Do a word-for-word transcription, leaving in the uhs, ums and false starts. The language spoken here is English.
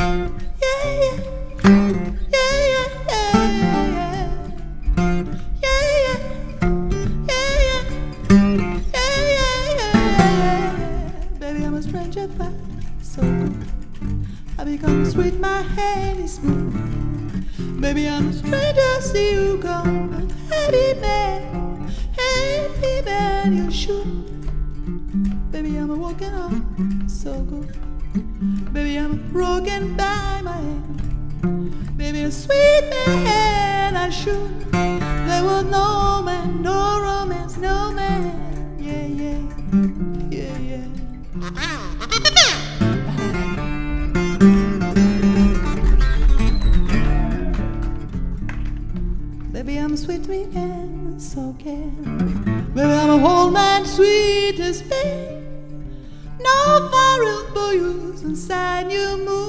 I become sweet, my hand is smooth. Baby, I'm a stranger, see you go. Happy man, happy man, you should. Baby, I'm a walking on, so good. Baby, I'm broken by my hand. Baby, a sweet man, I should. There was no man, no romance, no man. Yeah, yeah, yeah, yeah. Baby, I'm a sweet weekend, so can. Baby, I'm a whole man, sweet as pain. No foreign boys inside you move.